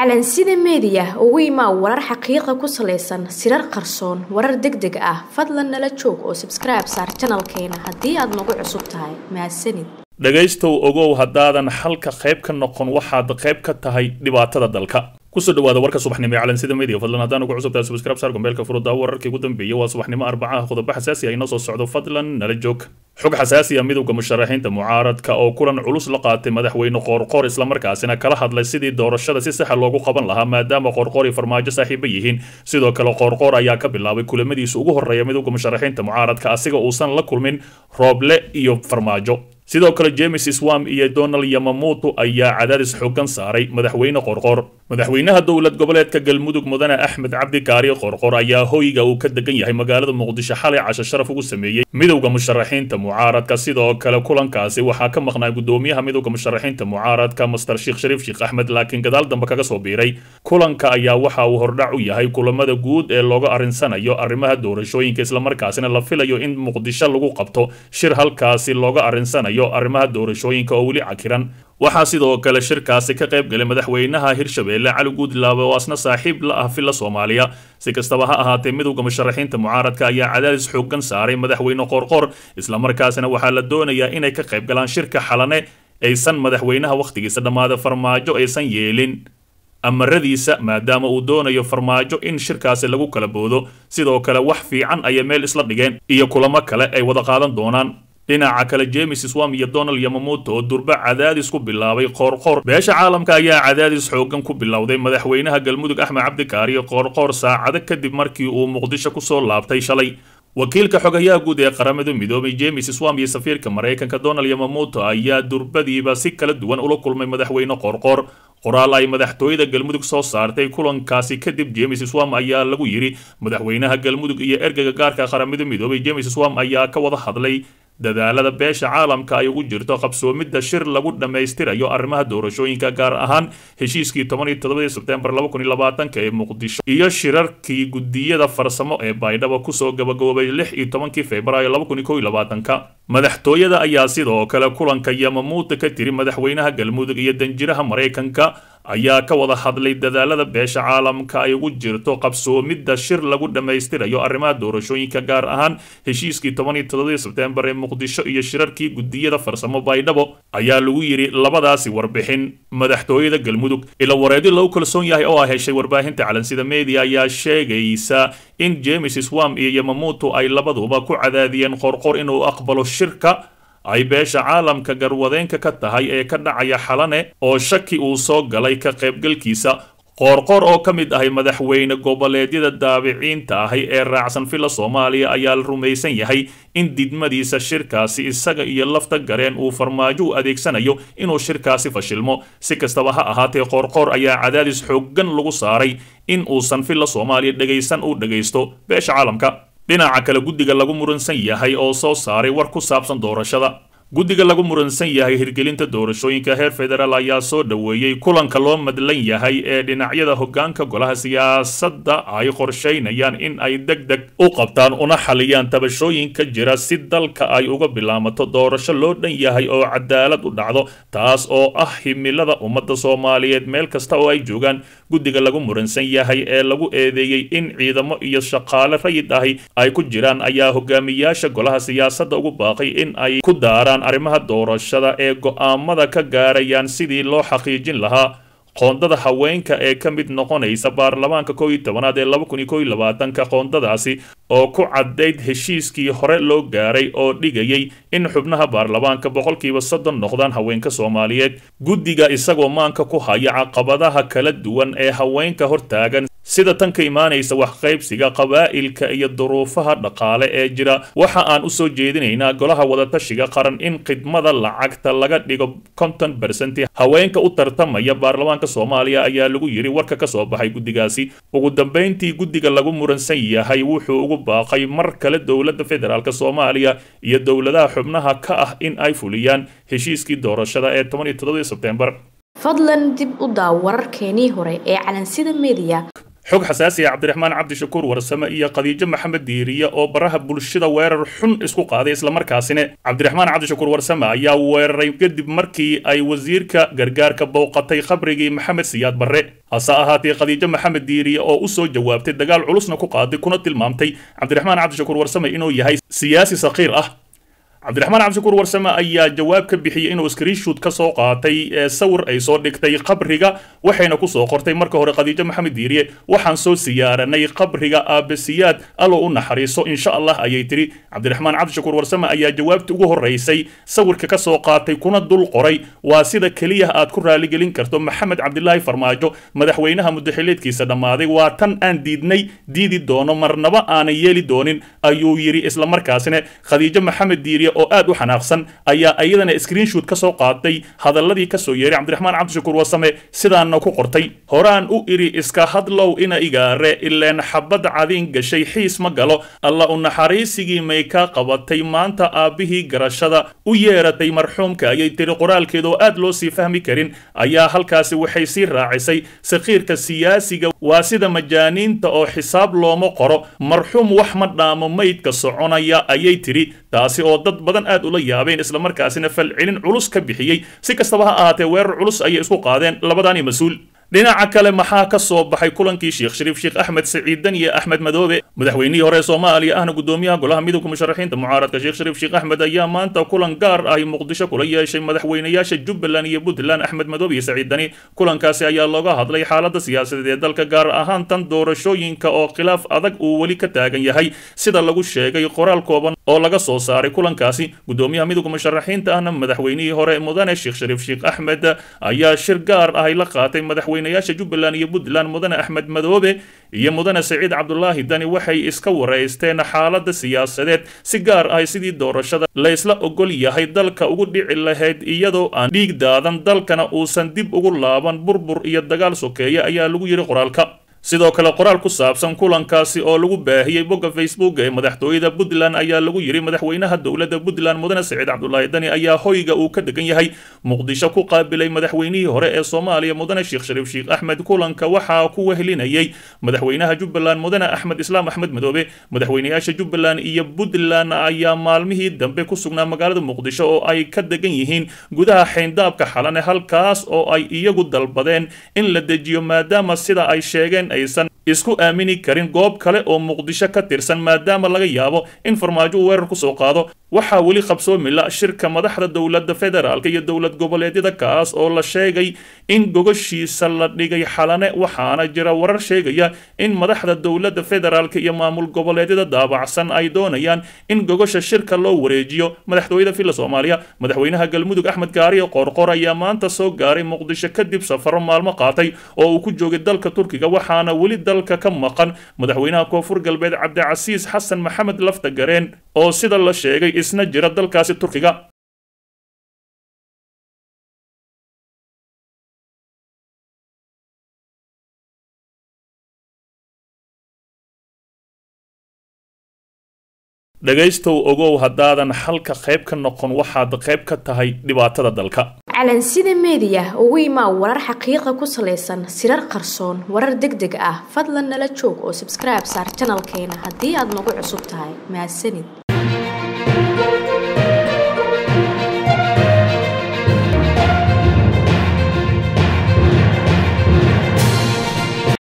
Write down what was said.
calansida media ugu imaa warar xaqiiqo ku saleysan sirar qarsoon warar degdeg ah fadlan nala joog oo subscribe saar channelkeena haddii aad nagu cusub tahay mahadsanid dhagaystow ogow haddaadan halka qayb ka noqon waxaad qayb ka tahay dhibaatada dalka kusoo dhawaada warka subaxnimo ee calansida media fadlan haddaan ugu cusub tahay subscribe saar gombeelka furada wararkii ugu dambeeyay waa subaxnimo arbacaha qodobo xasaasi ah inoo soo socdo fadlan nala joog xog xasaasi ah midowga musharaxiinta mucaaradka oo kulan culus la qaatay madaxweyne qoorqoor isla markaasina kala hadlay sidii doorashada si sax loogu qaban lahaa maadaama qoorqoor iyo farmaajo saaxiibo yihiin sidoo kale qoorqoor ayaa ka bilaabay kulamadiisa ugu horeeya midowga musharaxiinta mucaaradka asiga uusan la kulmin rooble iyo farmaajo sidoo kale James Swam iyo Donald Yamamoto ayaa cadaadis xooggan saaray madaxweyne qoorqoor madaxweynaha dowlad goboleedka galmudug mudane Axmed Cabdi Kaari qoorqoor ayaa hoyga uu ka degan yahay magaalada Muqdisho xalay casho sharaf ugu sameeyay midowga musharaxiinta mucaaradka sidoo kale kulankaasi waxaa ka maqnaa gudoomiyaha midowga musharaxiinta mucaaradka Master Sheikh Sharif Sheikh Ahmed laakiin gadaal dambe kaga soo biiray kulanka ayaa waxa uu hordhac u yahay kulamada guud ee looga arinsanayo arrimaha doorashooyinka isla markaasina la filayo in Muqdisho lagu qabto shir halkaasi looga arinsanayo arrimaha doorashooyinka oo wali cakiran waxaa sidoo kale shirkaasi ka qayb galay madaxweynaha Hirshabeelle Cali Guudlaabe oo asna saaxiib la ah filla Soomaaliya si kastaba ha ahaatee midowga musharaxiinta mucaaradka ayaa cadaadis xooggan saaray madaxweyne qoorqoor isla markaasina waxaa la doonayaa inay ka qayb galaan shirka xalane aysan madaxweynaha waqtigiisa dhamaada farmaajo aysan yeelin amaradiisa maadaama uu doonayo farmaajo in shirkaasi lagu kala boodo sidoo kale wax fiican ay meel isla dhigeen iyo kulamo kale ay wada qaadan doonaan dhinaca kale James Swam iyo Donald Yamamoto oo durba cadaadis ku bilaabay qoorqoor beesha caalamka ayaa cadaadis xooggan ku bilowday madaxweynaha galmudug Axmed Cabdi Kaari qoorqoor saacado kadib markii uu Muqdisho ku soo laabtay shalay wakiilka xogayaha guud ee qaramada midoobay James Swam iyo safiirka Mareykanka Donald Yamamoto ayaa durbadiiba si kala duwan ula kulmay madaxweyne qoorqoor qoraal ay madaxtooyada galmudug soo saartay kulankaasi kadib James Swam ayaa lagu yiri madaxweynaha galmudug iyo ergaga gaarka qaramada midoobay James Swam ayaa ka wada hadlay dadaalada beesha caalamka ay ugu jirto qabsoomidda shir lagu dhameystirayo arrimaha doorashooyinka gaar ahaan heshiiskii 17 Sebtembar 2020 ee Muqdisho iyo shirarkii gudiyada farsamo ee Baydhabo ku soo gabagaboobay 16 Febraayo 2021 madaxtooyada ayaa sidoo kale kulanka Yamamoto ka tiri madaxweynaha galmudug iyo danjiraha Mareykanka ayaa ka wada hadlay dadaalada beesha caalamka ay ugu jirto qabsoomidda shir lagu dhameystirayo arrimaha doorashooyinka gaar ahaan heshiiskii 17 Sebtembar ee Muqdisho iyo shirarkii gudiyada farsamo Baydhabo ayaa lagu yiri labadaasi warbixin madaxtooyada galmudug ila wareedi loo kalsoon yahay oo ay heshay warbaahinta calansida media ayaa sheegaysa in James Swam iyo Yamamoto ay labaduba ku cadaadiyeen qoorqoor inuu aqbalo shirka ay beesha caalamka garwadeenka ka tahay ee ka dhacaya xalane oo shaki uu soo galay ka qaybgalkiisa qoorqoor oo ka mid ahay madaxweyne goboleedyada daabiciinta ahi ee raacsan filla Soomaaliya ayaa la rumaysan yahay in didmadiisa shirkaasi isaga iyo lafta gareen uu farmaajo u adeegsanayo inuu shirkaasi fashilmo si kastaba ha ahaatee qoorqoor ayaa cadaadis xooggan lagu saaray in uusan filla Soomaaliya dhagaysto beesha caalamka dhinaca kale guddiga lagu muransan yahay oo soo saaray war ku saabsan doorashada guddiga lagu muransan yahay hirgelinta doorashooyinka heer federaal ayaa soo dhaweeyay kulanka loo madlan yahay ee dhinacyada hoggaanka golaha siyaasadda ay qorsheynayaan in ay degdeg u qabtaan una xaliyaan tabashooyinka jira si dalka ay uga bilaamato doorasho loo dhan yahay oo cadaalad u dhacdo taas oo ah himilada ummadda Soomaaliyeed meel kasta oo ay joogaan guddiga lagu muransan yahay ee lagu eedeeyay in ciidamo iyo shaqaale rayid ahi ay ku jiraan ayaa hogaamiyaasha golaha siyaasadda ugu baaqay in ay ku daaraan arrimaha doorashada ee go'aamada ka gaarayaan sidii loo xaqiijin lahaa qoondada haweenka ee ka mid noqonaysa baarlamaanka 11aad ee 2021 qoondadaasi oo ku cadayd heshiiskii hore loo gaaray oo dhigayay in xubnaha baarlamaanka 30% noqdaan haweenka Soomaaliyeed guddiga isagoo maanka ku haya caqabadaha kala duwan ee haweenka hortaagan sida tan ka imaanaysa wax qaybsiga qabaa'ilka iyo duruufaha dhaqaale ee jira waxa aan u soo jeedinaynaa golaha wadatashiga qaran in khidmada lacagta laga dhigo 50% haweenka u tartamaya baarlamaanka Soomaaliya ayaa lagu yiri warka ka soo baxay guddigaasi ugu dambeyntii guddiga lagu muransan yahay wuxuu ugu baaqay mar kale dowladda federaalka Soomaaliya iyo dowladaha xubnaha ka ah in ay fuliyaan heshiiskii doorashada ee 17 Sebtembar fadlan dib u daaw wararkeenii hore ee calansida media xog xasaasi ah cabdiraxmaan cabdishakuur warsame iyo qadiijo maxamed diiriye oo baraha bulshada weerar xun isku qaaday isla markaasina cabdiraxmaan cabdishakuur warsame ayaa weeraray kadib markii ay wasiirka gargaarka booqatay qabrigii maxamed siyaad barre hase ahaatee qadiijo maxamed diiriye oo u soo jawaabtay dagaal culusna ku qaaday kuna tilmaamtay cabdiraxmaan cabdishakuur warsame inuu yahay siyaasi saqiir ah cabdiraxmaan cabdishakuur warsame ayaa jawaab ka bixiyay inuu screenshot ka soo qaatay sawir ay soo dhigtay qabriga waxayna ku soo qortay marka hore qadiijo maxamed diiriye waxaan soo siyaaranay qabriga aabasiyaad allo u naxariiso insha Allah ayay tiri cabdiraxmaan cabdishakuur warsame ayaa jawaabta ugu horeysay sawirka ka soo qaatay kuna dul qoray waa sida kaliya aad ku raali gelin karto maxamed cabdilaahi farmaajo madaxweynaha muddaxileedkiisa dhamaaday waa tan aan diidi doono marnaba aan yeeli doonin ayuu yiri isla markaasina qadiijo maxamed diiriye oo aad u xanaaqsan ayaa ayadana screenshot ka soo qaatay hadalladii ka soo yeeray cabdiraxmaan cabdishakuur warsame sidaana ku qortay horaan u iri iska hadlow ina igaare ileen xabad cadin gashay xiis ma galo alla u naxariisigii may ka qabatay maanta aabihii garashada u yeeratay marxuumka ayay tiri qoraalkeeda oo aad loo sii fahmi karin ayaa halkaasi waxay sii raacisay saqiirka siyaasiga waa sida majaaniinta oo xisaab looma qoro marxuum wax ma dhaamo maydka soconaya ayay tiri taasi oo dad badan aad ula yaabeen isla markaasina falcelin culus ka bixiyay si kastaba ha ahaatee weerar culus ayay isku qaadeen labadani mas'uul dhinaca kale maxaa ka soo baxay kulankii sheekh shariif sheekh axmed saciidan iyo axmed madoobe madaxweynihii hore Soomaaliya ahna gudoomiyaha golaha midowga musharaxiinta mucaaradka sheekh shariif sheekh axmed ayaa maanta kulan gaar ah Muqdisho kula yeeshay madaxweynayaasha Jubbaland iyo Puntland axmed madoobe iyo saciidani kulankaasi ayaa looga hadlay xaaladda siyaasadeed ee dalka gaar ahaan tan doorashooyinka oo khilaaf adag uu wali ka taagan yahay sida lagu sheegay qoraal kooban oo laga soo saaray kulankaasi gudoomiyaha midowga musharaxiinta ahna madaxweynihii hore mudane sheekh shariif sheekh axmed ayaa shir gaar ah la qaatay madaxweynayaasha Jubbaland iyo Puntland mudane axmed madoobe iyo mudane saciid cabdullaahi dani waxay iska wareysteen xaaladda siyaasadeed si gaar ah sidii doorashada la isla ogol yahay dalka ugu dhici lahayd iyadoo aan dhiig daadan dalkana uusan dib ugu laaban burbur iyo dagaal sokeeye ayaa lagu yiri qoraalka sidoo kale qoraal ku saabsan kulankaasi oo lagu baahiyay bogga Facebook ee madaxtooyada Puntland ayaa lagu yiri madaxweynaha dowladda Puntland mudane saciid cabdullaahi dani ayaa hoyga uu ka degan yahay Muqdisho ku qaabilay madaxweynihii hore ee Soomaaliya mudane sheekh shariif sheekh axmed kulanka waxa ku wehelinayay madaxweynaha Jubbaland mudane axmed islaam axmed madoobe madaxweynayaasha Jubbaland iyo Puntland ayaa maalmihii dambe ku sugnaa magaalada Muqdisho oo ay ka degan yihiin gudaha xeyndaabka xalane halkaas oo ay iyagu dalbadeen in la dejiyo maadaama sida ay sheegeen aysan isku aamini karin goob kale oo Muqdisho ka tirsan maadaama laga yaabo in farmaajo uu weerar ku soo qaado waxa wali qabsoomi la shirka madaxda dowladda federaalka iyo dowlad goboleedyada kaas oo la sheegay in gogoshiisa la dhigay xalane waxaana jira warar sheegaya in madaxda dowladda federaalka iyo maamul goboleedyada daabacsan ay doonayaan in gogosha shirka loo wareejiyo madaxtooyada filla Soomaaliya madaxweynaha galmudug axmed gaariye qorqor ayaa maanta soo gaaray Muqdisho kadib safar maalmo qaatay oo uu ku joogay dalka Turkiga waxaana wali dalka ka maqan madaxweynaha koonfur galbeed cabdicasiis xasan maxamed lafta gareen oo sida la sheegay isna jira dalkaasi Turkiga dhagaystow ogow haddaadan halka qayb ka noqon waxaad qayb ka tahay dhibaatada dalka calansida media ugu imaa warar xaqiiqa ku saleysan sirar qarsoon warar degdeg ah fadlan nala joog oo subscribe saar channelkeena haddii aad nagu cusub tahay mahadsanid